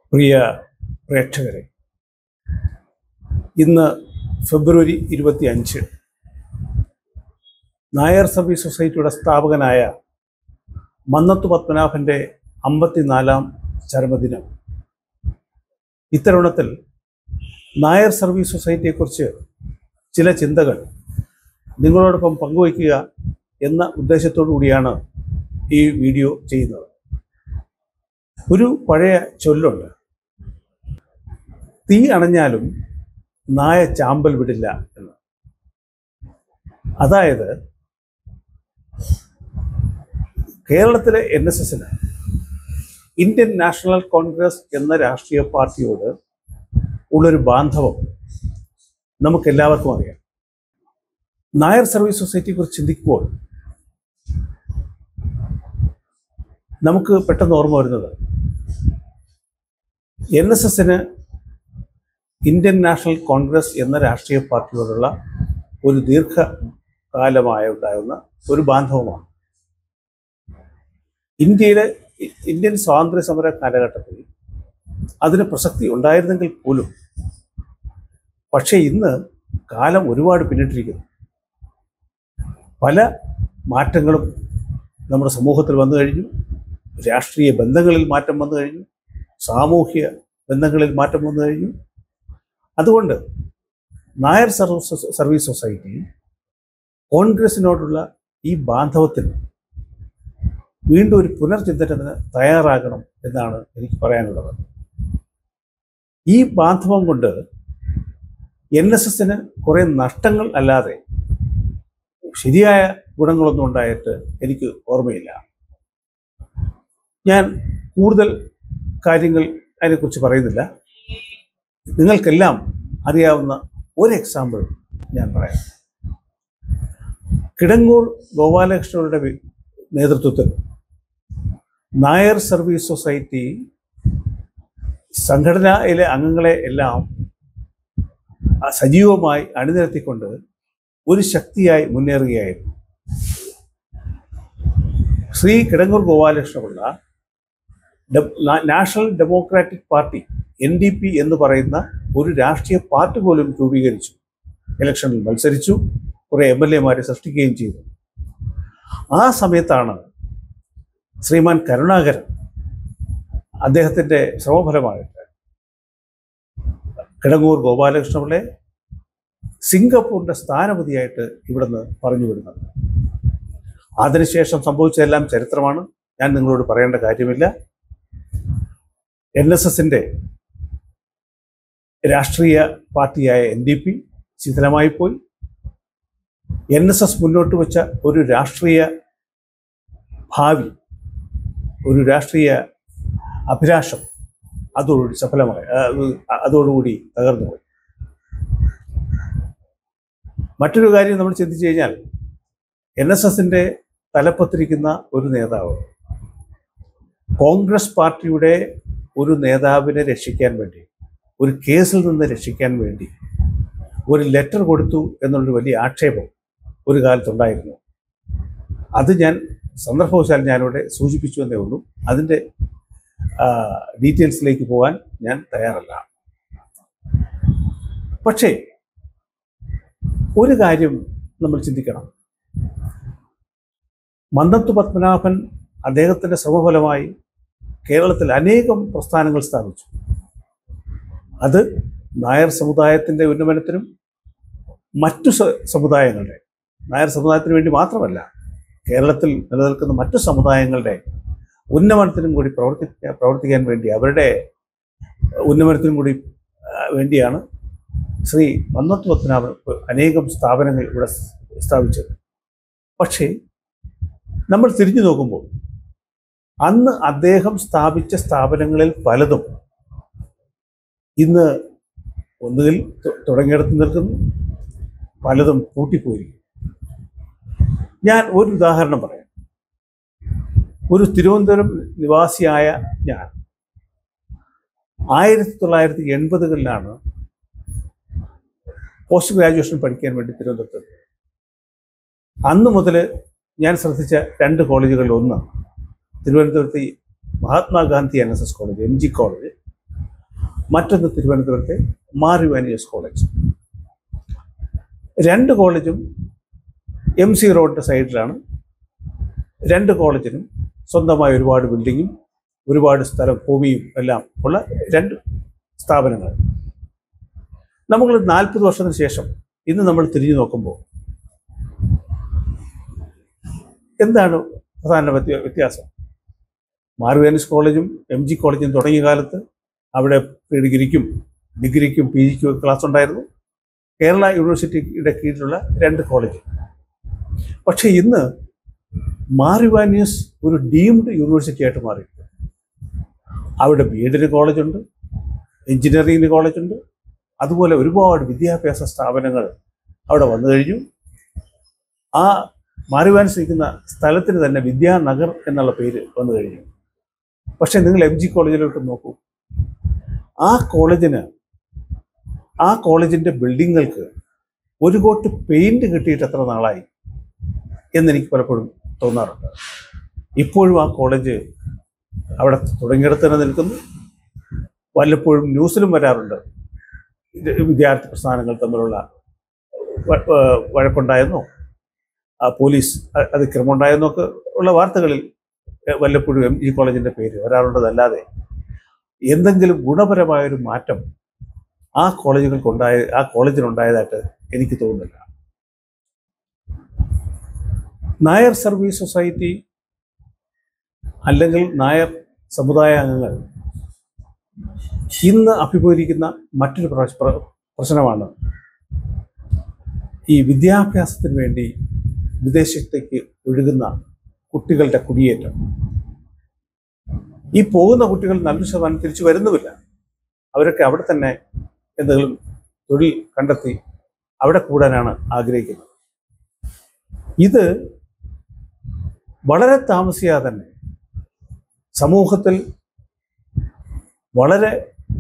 പ്രിയ പ്രേക്ഷകരെ, ഇന്ന് ഫെബ്രുവരി 25 നായർ സർവീസ് സൊസൈറ്റിയുടെ സ്ഥാപകനായ മന്നത്തു പത്മനാഭൻ്റെ 54-ാം ചരമദിനം. ഇത്തരുണത്തിൽ നായർ സർവീസ് സൊസൈറ്റിയെക്കുറിച്ച് ചില ചിന്തകൾ നിങ്ങളോടൊപ്പം പങ്കുവയ്ക്കുക എന്ന ഉദ്ദേശത്തോടു കൂടിയാണ് ഈ വീഡിയോ ചെയ്യുന്നത്. ഒരു പഴയ ചൊല്ലുണ്ട്, തീ അണഞ്ഞാലും നായ ചാമ്പൽ വിടില്ല എന്ന്. അതായത് കേരളത്തിലെ NSSന് ഇന്ത്യൻ നാഷണൽ കോൺഗ്രസ് എന്ന രാഷ്ട്രീയ പാർട്ടിയോട് ഉള്ളൊരു ബാന്ധവം നമുക്കെല്ലാവർക്കും അറിയാം. നായർ സർവീസ് സൊസൈറ്റിയെക്കുറിച്ച് ചിന്തിക്കുമ്പോൾ നമുക്ക് പെട്ടെന്ന് ഓർമ്മ വരുന്നത് NSSന് ഇന്ത്യൻ നാഷണൽ കോൺഗ്രസ് എന്ന രാഷ്ട്രീയ പാർട്ടിയോടുള്ള ഒരു ഉണ്ടാകുന്ന ഒരു ബാന്ധവമാണ്. ഇന്ത്യൻ സ്വാതന്ത്ര്യ സമര കാലഘട്ടത്തിൽ അതിന് പ്രസക്തി ഉണ്ടായിരുന്നെങ്കിൽ പോലും പക്ഷേ ഇന്ന് കാലം ഒരുപാട് പിന്നിട്ടിരിക്കുന്നു. പല മാറ്റങ്ങളും നമ്മുടെ സമൂഹത്തിൽ വന്നു കഴിഞ്ഞു. രാഷ്ട്രീയ ബന്ധങ്ങളിൽ മാറ്റം വന്നു കഴിഞ്ഞു, സാമൂഹ്യ ബന്ധങ്ങളിൽ മാറ്റം വന്നു കഴിഞ്ഞു. അതുകൊണ്ട് നായർ സർവീസ് സൊസൈറ്റി കോൺഗ്രസിനോടുള്ള ഈ ബാന്ധവത്തിന് വീണ്ടും ഒരു പുനർചിന്തനത്തിന് തയ്യാറാകണം എന്നാണ് എനിക്ക് പറയാനുള്ളത്. ഈ ബാന്ധവം കൊണ്ട് NSSന് കുറേ നഷ്ടങ്ങൾ അല്ലാതെ ശരിയായ ഗുണങ്ങളൊന്നും ഉണ്ടായിട്ട് എനിക്ക് ഓർമ്മയില്ല. ഞാൻ കൂടുതൽ കാര്യങ്ങൾ അതിനെക്കുറിച്ച് പറയുന്നില്ല. നിങ്ങൾക്കെല്ലാം അറിയാവുന്ന ഒരു എക്സാമ്പിൾ ഞാൻ പറയാം. കിടങ്ങൂർ ഗോപാലകൃഷ്ണയുടെ നേതൃത്വത്തിൽ നായർ സർവീസ് സൊസൈറ്റി സംഘടനയിലെ അംഗങ്ങളെ എല്ലാം സജീവമായി അണിനിരത്തിക്കൊണ്ട് ഒരു ശക്തിയായി മുന്നേറുകയായിരുന്നു. Shri Kidangoor Gopalakrishnapillai National Democratic Party NDP എന്ന് പറയുന്ന ഒരു രാഷ്ട്രീയ പാർട്ടി പോലും രൂപീകരിച്ചു. ഇലക്ഷനിൽ മത്സരിച്ചു, കുറേ MLA-മാരെ സൃഷ്ടിക്കുകയും ചെയ്തു. ആ സമയത്താണ് ശ്രീമാൻ കരുണാകരൻ അദ്ദേഹത്തിൻ്റെ ശ്രമഫലമായിട്ട് കിടങ്ങൂർ ഗോപാലകൃഷ്ണപിള്ളയെ സിംഗപ്പൂരിൻ്റെ സ്ഥാനപതിയായിട്ട് ഇവിടുന്ന് പറഞ്ഞു വിടുന്നത്. അതിനുശേഷം സംഭവിച്ചതെല്ലാം ചരിത്രമാണ്, ഞാൻ നിങ്ങളോട് പറയേണ്ട കാര്യമില്ല. NSSൻ്റെ രാഷ്ട്രീയ പാർട്ടിയായ NDP ശിഥിലമായി പോയി. NSS മുന്നോട്ട് വെച്ച ഒരു രാഷ്ട്രീയ ഭാവി, ഒരു രാഷ്ട്രീയ അഭിലാഷം അതോടുകൂടി തകർന്നുപോയി. മറ്റൊരു കാര്യം നമ്മൾ ചിന്തിച്ചു കഴിഞ്ഞാൽ, NSSൻ്റെ തലപ്പത്തിരിക്കുന്ന ഒരു നേതാവ് കോൺഗ്രസ് പാർട്ടിയുടെ ഒരു നേതാവിനെ രക്ഷിക്കാൻ വേണ്ടി, ഒരു കേസിൽ നിന്ന് രക്ഷിക്കാൻ വേണ്ടി ഒരു ലെറ്റർ കൊടുത്തു എന്നുള്ളൊരു വലിയ ആക്ഷേപം ഒരു കാലത്തുണ്ടായിരുന്നു. അത് ഞാൻ സന്ദർഭവശാൽ ഞാനിവിടെ സൂചിപ്പിച്ചു എന്നേ ഉള്ളൂ. അതിൻ്റെ ഡീറ്റെയിൽസിലേക്ക് പോകാൻ ഞാൻ തയ്യാറല്ല. പക്ഷേ ഒരു കാര്യം നമ്മൾ ചിന്തിക്കണം. മന്നത്തു പത്മനാഭൻ അദ്ദേഹത്തിൻ്റെ ശ്രമഫലമായി കേരളത്തിൽ അനേകം പ്രസ്ഥാനങ്ങൾ സ്ഥാപിച്ചു. അത് നായർ സമുദായത്തിൻ്റെ ഉന്നമനത്തിനും മറ്റു സമുദായങ്ങളുടെ, നായർ സമുദായത്തിന് വേണ്ടി മാത്രമല്ല, കേരളത്തിൽ നിലനിൽക്കുന്ന മറ്റു സമുദായങ്ങളുടെ ഉന്നമനത്തിനും കൂടി പ്രവർത്തിക്കാൻ വേണ്ടി, അവരുടെ ഉന്നമനത്തിനും കൂടി വേണ്ടിയാണ് ശ്രീ മന്നത്തു പത്മനാഭൻ അനേകം സ്ഥാപനങ്ങൾ ഇവിടെ സ്ഥാപിച്ചത്. പക്ഷേ നമ്മൾ തിരിഞ്ഞു നോക്കുമ്പോൾ അന്ന് അദ്ദേഹം സ്ഥാപിച്ച സ്ഥാപനങ്ങളിൽ പലതും ഇന്ന് ഒന്നുകിൽ തുടങ്ങിയിടത്ത് നിൽക്കുന്നു, പലതും പൂട്ടിപ്പോയിരിക്കും. ഞാൻ ഒരു ഉദാഹരണം പറയാം. ഒരു തിരുവനന്തപുരം നിവാസിയായ ഞാൻ 1980-കളിലാണ് പോസ്റ്റ് ഗ്രാജുവേഷൻ പഠിക്കാൻ വേണ്ടി തിരുവനന്തപുരത്ത്. അന്ന് മുതൽ ഞാൻ ശ്രദ്ധിച്ച 2 കോളേജുകളിൽ ഒന്ന് തിരുവനന്തപുരത്ത് Mahatma Gandhi NSS college, MG college. മറ്റൊന്ന് തിരുവനന്തപുരത്തെ മാർ യുവാനിയസ് കോളേജ്. രണ്ട് കോളേജും MC റോഡിൻ്റെ സൈഡിലാണ്. രണ്ട് കോളേജിനും സ്വന്തമായ ഒരുപാട് ബിൽഡിങ്ങും ഒരുപാട് സ്ഥലം ഭൂമിയും എല്ലാം ഉള്ള രണ്ട് സ്ഥാപനങ്ങൾ. നമ്മൾ 40 വർഷത്തിന് ശേഷം ഇന്ന് നമ്മൾ തിരിഞ്ഞു നോക്കുമ്പോൾ എന്താണ് പ്രധാന വ്യത്യാസം? മാർ യുവാനിയസ് കോളേജും MG കോളേജും തുടങ്ങിയ കാലത്ത് അവിടെ ഡിഗ്രിക്കും PGക്കും ക്ലാസ് ഉണ്ടായിരുന്നു. കേരള യൂണിവേഴ്സിറ്റിയുടെ കീഴിലുള്ള രണ്ട് കോളേജ്. പക്ഷേ ഇന്ന് മാർ യുവാനിയസ് ഒരു ഡീംഡ് യൂണിവേഴ്സിറ്റി ആയിട്ട് മാറി. അവിടെ BEd കോളേജുണ്ട്, എഞ്ചിനീയറിംഗിന് കോളേജുണ്ട്, അതുപോലെ ഒരുപാട് വിദ്യാഭ്യാസ സ്ഥാപനങ്ങൾ അവിടെ വന്നു കഴിഞ്ഞു. ആ മാർ യുവാനിയസ് നിൽക്കുന്ന സ്ഥലത്തിന് തന്നെ വിദ്യാനഗർ എന്നുള്ള പേര് വന്നു കഴിഞ്ഞു. പക്ഷേ നിങ്ങൾ MG കോളേജിലോട്ട് നോക്കൂ. ആ കോളേജിൻ്റെ ബിൽഡിങ്ങുകൾക്ക് ഒരു കോട്ട് പെയിൻറ് കിട്ടിയിട്ട് എത്ര നാളായി എന്നെനിക്ക് പലപ്പോഴും തോന്നാറുണ്ട്. ഇപ്പോഴും ആ കോളേജ് അവിടെ തുടങ്ങിയിടത്ത് തന്നെ നിൽക്കുന്നു. വല്ലപ്പോഴും ന്യൂസിലും വരാറുണ്ട് വിദ്യാർത്ഥി പ്രസ്ഥാനങ്ങൾ തമ്മിലുള്ള വഴക്കുണ്ടായെന്നോ പോലീസ് അതിക്രമമുണ്ടായെന്നൊക്കെ ഉള്ള വാർത്തകളിൽ വല്ലപ്പോഴും MG കോളേജിൻ്റെ പേര് വരാറുള്ളതല്ലാതെ എന്തെങ്കിലും ഗുണപരമായൊരു മാറ്റം ആ കോളേജിനുണ്ടായതായിട്ട് എനിക്ക് തോന്നുന്നില്ല. നായർ സർവീസ് സൊസൈറ്റി അല്ലെങ്കിൽ നായർ സമുദായ അംഗങ്ങൾ ഇന്ന് അഭിമുഖീകരിക്കുന്ന മറ്റൊരു പ്രശ്നമാണ് ഈ വിദ്യാഭ്യാസത്തിന് വേണ്ടി വിദേശത്തേക്ക് ഒഴുകുന്ന കുട്ടികളുടെ കുടിയേറ്റം. ഈ പോകുന്ന കുട്ടികൾ നല്ലൊരു ശതമാനം തിരിച്ചു വരുന്നുമില്ല. അവരൊക്കെ അവിടെ തന്നെ എന്തെങ്കിലും തൊഴിൽ കണ്ടെത്തി അവിടെ കൂടാനാണ് ആഗ്രഹിക്കുന്നത്. ഇത് വളരെ താമസിയാതെ തന്നെ സമൂഹത്തിൽ വളരെ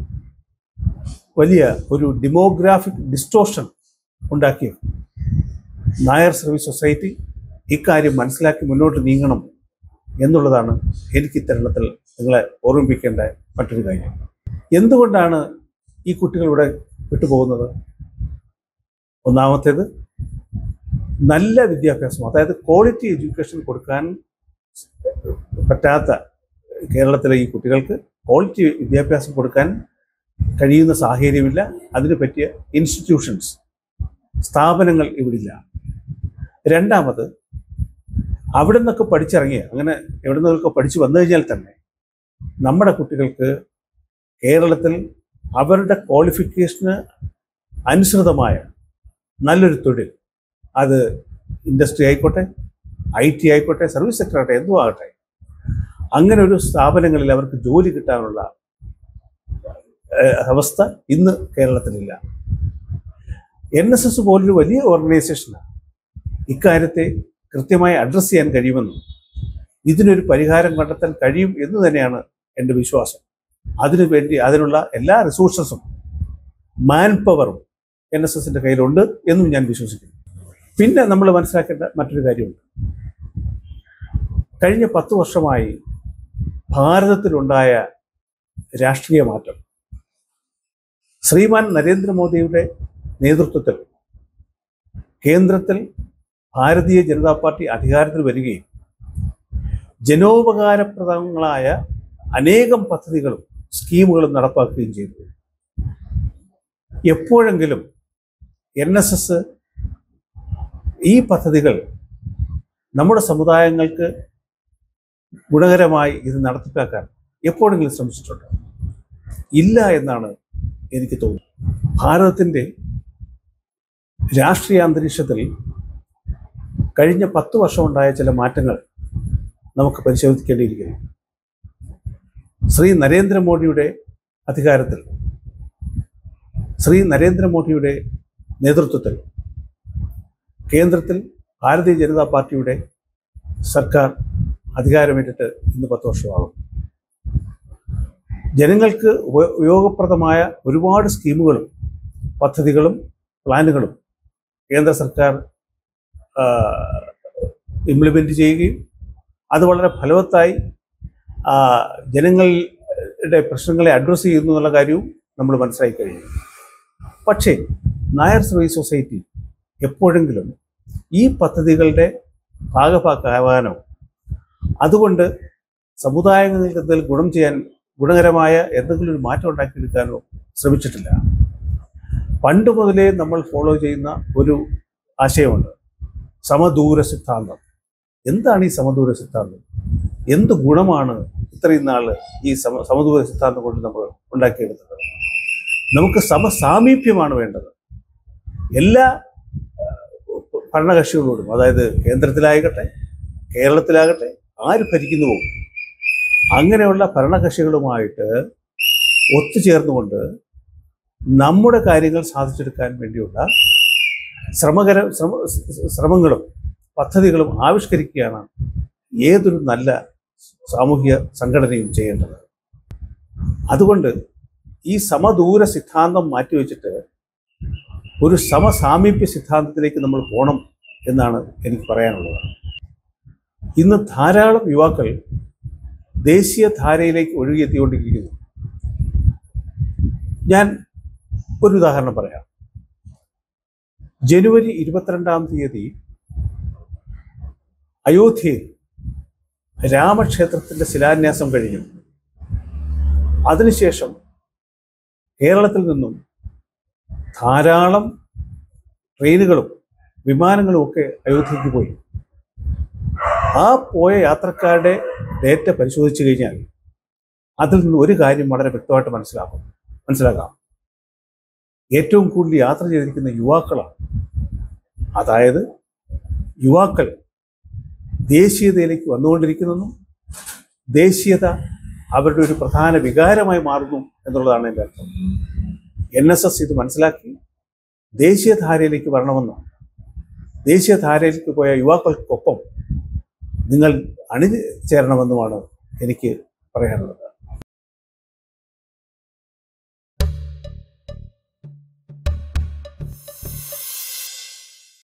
വലിയ ഒരു ഡെമോഗ്രാഫിക് ഡിസ്റ്റോർഷൻ ഉണ്ടാക്കിയ നായർ സർവീസ് സൊസൈറ്റി ഇക്കാര്യം മനസ്സിലാക്കി മുന്നോട്ട് നീങ്ങണം എന്നുള്ളതാണ് എനിക്ക് ഇത്തരണത്തിൽ നിങ്ങളെ ഓർമ്മിപ്പിക്കേണ്ട മറ്റൊരു കാര്യം. എന്തുകൊണ്ടാണ് ഈ കുട്ടികളിവിടെ വിട്ടുപോകുന്നത്? ഒന്നാമത്തേത്, നല്ല വിദ്യാഭ്യാസം, അതായത് ക്വാളിറ്റി എഡ്യൂക്കേഷൻ കൊടുക്കാൻ പറ്റാത്ത കേരളത്തിലെ ഈ കുട്ടികൾക്ക് ക്വാളിറ്റി വിദ്യാഭ്യാസം കൊടുക്കാൻ കഴിയുന്ന സാഹചര്യമില്ല. അതിന് പറ്റിയ ഇൻസ്റ്റിറ്റ്യൂഷൻസ്, സ്ഥാപനങ്ങൾ ഇവിടില്ല. രണ്ടാമത്, അവിടെ നിന്നൊക്കെ പഠിച്ചിറങ്ങിയ, അങ്ങനെ എവിടെ നിന്നൊക്കെ പഠിച്ചു വന്നു കഴിഞ്ഞാൽ തന്നെ നമ്മുടെ കുട്ടികൾക്ക് കേരളത്തിൽ അവരുടെ ക്വാളിഫിക്കേഷന് അനുസൃതമായ നല്ലൊരു തൊഴിൽ, അത് ഇൻഡസ്ട്രി ആയിക്കോട്ടെ, IT ആയിക്കോട്ടെ, സർവീസ് സെക്ടർ ആകട്ടെ, എന്തും ആകട്ടെ, അങ്ങനെ ഒരു സ്ഥാപനങ്ങളിൽ അവർക്ക് ജോലി കിട്ടാനുള്ള അവസ്ഥ ഇന്ന് കേരളത്തിലില്ല. NSS പോലൊരു വലിയ ഓർഗനൈസേഷന് ഇക്കാര്യത്തെ കൃത്യമായി അഡ്രസ്സ് ചെയ്യാൻ കഴിയുമെന്നും ഇതിനൊരു പരിഹാരം കണ്ടെത്താൻ കഴിയും എന്ന് തന്നെയാണ് എൻ്റെ വിശ്വാസം. അതിനുള്ള എല്ലാ റിസോഴ്സസും മാൻ പവറും NSSൻ്റെ കയ്യിലുണ്ട് എന്നും ഞാൻ വിശ്വസിക്കുന്നു. പിന്നെ നമ്മൾ മനസ്സിലാക്കേണ്ട മറ്റൊരു കാര്യമുണ്ട്. കഴിഞ്ഞ 10 വർഷമായി ഭാരതത്തിലുണ്ടായ രാഷ്ട്രീയ മാറ്റം, ശ്രീമാൻ നരേന്ദ്രമോദിയുടെ നേതൃത്വത്തിൽ കേന്ദ്രത്തിൽ ഭാരതീയ ജനതാ പാർട്ടി അധികാരത്തിൽ വരികയും ജനോപകാരപ്രദങ്ങളായ അനേകം പദ്ധതികളും സ്കീമുകളും നടപ്പാക്കുകയും ചെയ്തു. എപ്പോഴെങ്കിലും NSS ഈ പദ്ധതികൾ നമ്മുടെ സമുദായങ്ങൾക്ക് ഗുണകരമായി ഇത് നടപ്പിലാക്കാൻ എപ്പോഴെങ്കിലും ശ്രമിച്ചിട്ടുണ്ടോ? ഇല്ല എന്നാണ് എനിക്ക് തോന്നുന്നത്. ഭാരതത്തിൻ്റെ രാഷ്ട്രീയ അന്തരീക്ഷത്തിൽ കഴിഞ്ഞ 10 വർഷമുണ്ടായ ചില മാറ്റങ്ങൾ നമുക്ക് പരിശോധിക്കേണ്ടിയിരിക്കുന്നു. ശ്രീ നരേന്ദ്രമോദിയുടെ അധികാരത്തിൽ, ശ്രീ നരേന്ദ്രമോദിയുടെ നേതൃത്വത്തിൽ കേന്ദ്രത്തിൽ ഭാരതീയ ജനതാ പാർട്ടിയുടെ സർക്കാർ അധികാരമേറ്റിട്ട് ഇന്ന് 10 വർഷമാകും. ജനങ്ങൾക്ക് ഉപയോഗപ്രദമായ ഒരുപാട് സ്കീമുകളും പദ്ധതികളും പ്ലാനുകളും കേന്ദ്ര സർക്കാർ ഇംപ്ലിമെൻ്റ് ചെയ്യുകയും അത് വളരെ ഫലവത്തായി ജനങ്ങളുടെ പ്രശ്നങ്ങളെ അഡ്രസ്സ് ചെയ്യുന്നു എന്നുള്ള കാര്യവും നമ്മൾ മനസ്സിലാക്കി കഴിഞ്ഞു. പക്ഷേ നായർ സർവീസ് സൊസൈറ്റി എപ്പോഴെങ്കിലും ഈ പദ്ധതികളുടെ ഭാഗഭാക്കാവാനോ അതുകൊണ്ട് സമുദായങ്ങൾക്ക് എന്തെങ്കിലും ഗുണകരമായ എന്തെങ്കിലും ഒരു മാറ്റം ഉണ്ടാക്കിയെടുക്കാനോ ശ്രമിച്ചിട്ടില്ല. പണ്ട് മുതലേ നമ്മൾ ഫോളോ ചെയ്യുന്ന ഒരു ആശയമുണ്ട്, സമദൂര സിദ്ധാന്തം. എന്താണ് ഈ സമദൂര സിദ്ധാന്തം? എന്ത് ഗുണമാണ് ഇത്രയും നാൾ ഈ സമദൂര സിദ്ധാന്തം കൊണ്ട് നമ്മൾ ഉണ്ടാക്കിയെടുത്തത്? നമുക്ക് സമസാമീപ്യമാണ് വേണ്ടത് എല്ലാ ഭരണകക്ഷികളോടും. അതായത് കേന്ദ്രത്തിലാകട്ടെ കേരളത്തിലാകട്ടെ ആര് ഭരിക്കുന്നുവോ അങ്ങനെയുള്ള ഭരണകക്ഷികളുമായിട്ട് ഒത്തുചേർന്നുകൊണ്ട് നമ്മുടെ കാര്യങ്ങൾ സാധിച്ചെടുക്കാൻ വേണ്ടിയുള്ള ശ്രമങ്ങളും പദ്ധതികളും ആവിഷ്കരിക്കുകയാണ് ഏതൊരു നല്ല സാമൂഹിക സംഘടനയും ചെയ്യേണ്ടത്. അതുകൊണ്ട് ഈ സമദൂര സിദ്ധാന്തം മാറ്റിവെച്ചിട്ട് ഒരു സമസാമീപ്യ സിദ്ധാന്തത്തിലേക്ക് നമ്മൾ പോകണം എന്നാണ് എനിക്ക് പറയാനുള്ളത്. ഇന്ന് ധാരാളം യുവാക്കൾ ദേശീയ ധാരയിലേക്ക് ഒഴുകിയെത്തിക്കൊണ്ടിരിക്കുന്നു. ഞാൻ ഒരു ഉദാഹരണം പറയാം. ജനുവരി 22-ാം തീയതി അയോധ്യയിൽ രാമക്ഷേത്രത്തിൻ്റെ ശിലാന്യാസം കഴിഞ്ഞു. അതിനുശേഷം കേരളത്തിൽ നിന്നും ധാരാളം ട്രെയിനുകളും വിമാനങ്ങളും ഒക്കെ അയോധ്യയ്ക്ക് പോയി. ആ പോയ യാത്രക്കാരുടെ ഡേറ്റ പരിശോധിച്ചു കഴിഞ്ഞാൽ അതിൽ നിന്ന് ഒരു കാര്യം വളരെ വ്യക്തമായിട്ട് മനസ്സിലാക്കാം. ഏറ്റവും കൂടുതൽ യാത്ര ചെയ്തിരിക്കുന്ന യുവാക്കളാണ്. അതായത് യുവാക്കൾ ദേശീയതയിലേക്ക് വന്നുകൊണ്ടിരിക്കുന്നു, ദേശീയത അവരുടെ ഒരു പ്രധാന വികാരമായി മാറുന്നു എന്നുള്ളതാണ് എൻ്റെ അർത്ഥം. NSS ഇത് മനസ്സിലാക്കി ദേശീയധാരയിലേക്ക് വരണമെന്നും ദേശീയധാരയിലേക്ക് പോയ യുവാക്കൾക്കൊപ്പം നിങ്ങൾ അണിചേരണമെന്നുമാണ് എനിക്ക് പറയാനുള്ളത്.